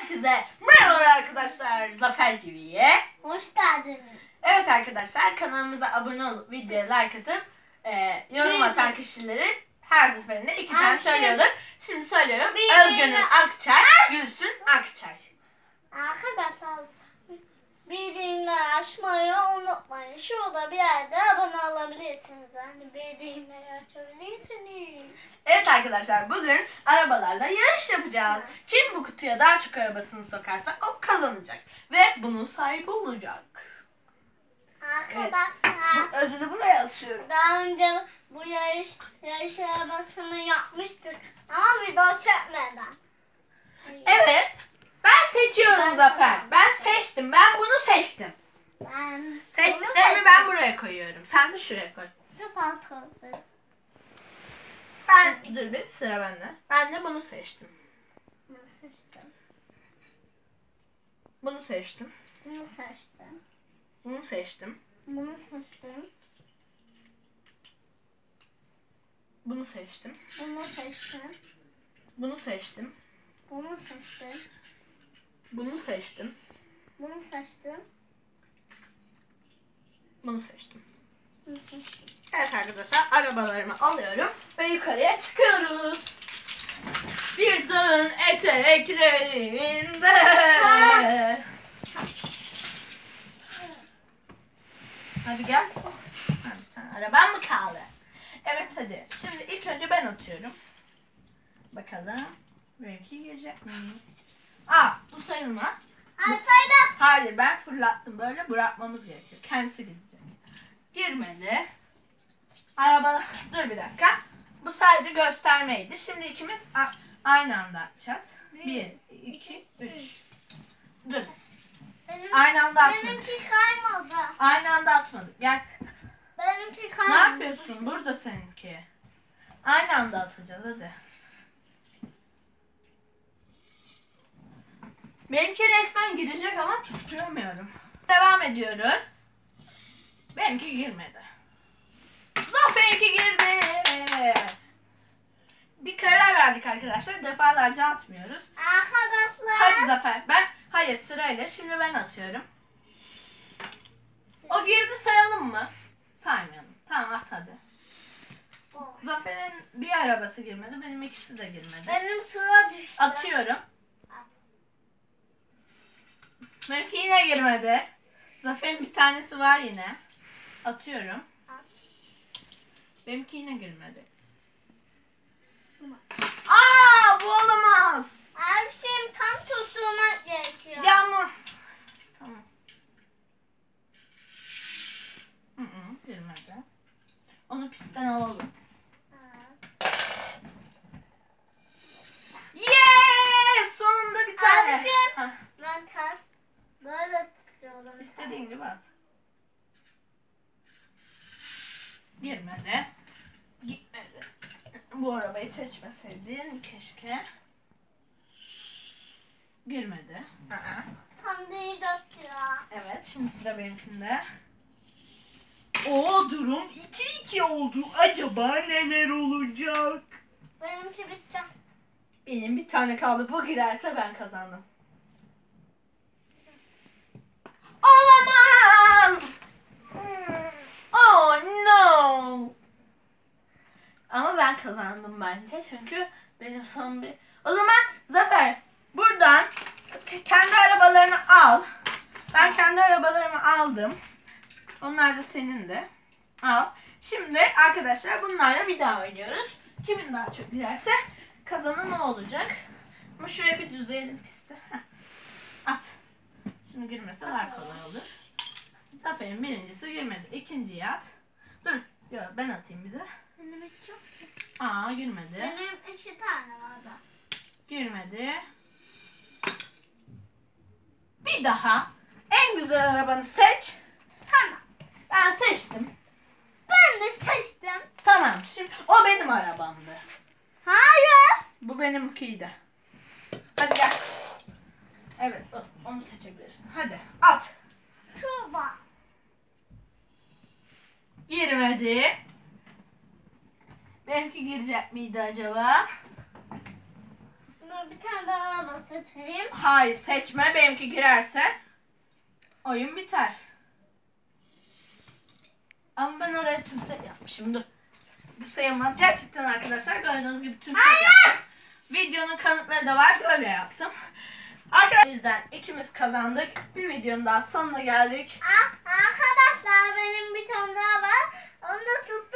Herkese merhaba arkadaşlar, Zafer TV'ye hoş geldiniz. Evet arkadaşlar, kanalımıza abone olup videoya like atıp yorum atan kişileri her seferinde iki tane söylüyorduk. Şimdi söylüyorum. Özgünür Akçay, Gülsün Akçay. Arkadaşlar bildirimleri açmayı unutmayın. Şurada bir yerde abone olabilirsiniz. Hani bildirimleri açabilirsiniz. Evet arkadaşlar, bugün arabalarla yarış yapacağız. Kim bu kutuya daha çok arabasını sokarsa o kazanacak. Ve bunun sahibi olacak. Arkadaşlar Bu ödülü buraya asıyorum. daha önce bu yarış arabasını yapmıştık. Ama video çekmeden. Evet. Ben seçiyorum Zafer. Ben seçtim. Ben bunu seçtim. Ben Seçtiklerimi ben buraya koyuyorum. Sen de şuraya koy. Sıfır. Ben dur bir sıra bende. Ben de bunu seçtim. Bunu seçtim. Bunu seçtim. Bunu seçtim. Bunu seçtim. Bunu seçtim. Bunu seçtim. Bunu seçtim. Bunu seçtim. Bunu seçtim. Bunu seçtim. Bunu seçtim. Bunu seçtim. Bunu seçtim. Evet arkadaşlar, arabalarımı alıyorum ve yukarıya çıkıyoruz. Bir dağın eteklerinde. Hadi gel. Ha, bir tane arabam mı kaldı? Evet hadi. Şimdi ilk önce ben atıyorum. Bakalım. Benimki girecek mi? Bu sayılmaz. Hadi söyle. Hayır, ben fırlattım. Böyle bırakmamız gerekiyor. Kendisi gidecek. Girmedi. Araba... Dur bir dakika. Bu sadece göstermeydi. Şimdi ikimiz aynı anda atacağız. 1, 2, 3. Dur. Aynı anda atmadık. Benimki kaymadı. Aynı anda atmadık. Gel. Benimki Ne kaymadı. yapıyorsun? Burada seninki. Aynı anda atacağız hadi. Benimki resmen girecek ama tutturamıyorum. Devam ediyoruz. Benimki girmedi. Zafer'inki girdi. Bir karar verdik arkadaşlar. Defalarca atmıyoruz. Arkadaşlar. Hadi Zafer. Hayır, sırayla. Şimdi ben atıyorum. O girdi, sayalım mı? Saymayalım. Tamam, at hadi. Zafer'in bir arabası girmedi. Benim ikisi de girmedi. Benim sıra düştü. Atıyorum. Benimki yine girmedi. Zafer'in bir tanesi var yine. Atıyorum. Benimki yine girmedi. Bu olamaz. Her şeyim tam tutturmak gerekiyor. Ya ama. Tamam. Girmedi. Onu pistten alalım. Yes! Sonunda bir tane. Abişim. Ben ters böyle tutuyorum. İstediğin gibi at. Girmedi. Gitmedi. Bu arabayı seçmeseydin keşke. Girmedi. Tam değil ya. Evet, şimdi sıra benimkinde. Durum 2-2 oldu. Acaba neler olacak? Benimki bitti. Benim bir tane kaldı. Bu girerse ben kazandım. Olamaz! Oh no! Ama ben kazandım bence. Çünkü benim son bir... O zaman Zafer, buradan kendi arabalarını al. Ben kendi arabalarımı aldım. Onlar da senin de. Al. Şimdi arkadaşlar bunlarla bir daha oynuyoruz. Kimin daha çok girerse kazanan o olacak. Ama şuraya bir düzleyelim pisti. At. Şimdi girmese daha kolay olur. Zafer'in birincisi girmedi. İkinciyi at. Dur. Yok, ben atayım bir de. Benim hiç yok ki. Girmedi. Benim 2 tane var da. Girmedi. Bir daha. En güzel arabanı seç. Tamam. Ben seçtim. Ben de seçtim. Tamam. Şimdi o benim arabamdı. Hayır. Bu benimkiydi. Hadi gel. Evet, onu seçebilirsin. Hadi at. Tuğba. Girmedi. Benimki girecek miydi acaba? Bir tane daha araba seçeyim. Hayır seçme. Benimki girerse oyun biter. Ama ben oraya tümsek yapmışım. Dur. Bu sayılmaz. Gerçekten arkadaşlar gördüğünüz gibi tümsek yaptım. Videonun kanıtları da var. Böyle yaptım. Arkadaşlar o yüzden ikimiz kazandık. Bir videonun daha sonuna geldik. Arkadaşlar benim bir tane daha var. Onu da tut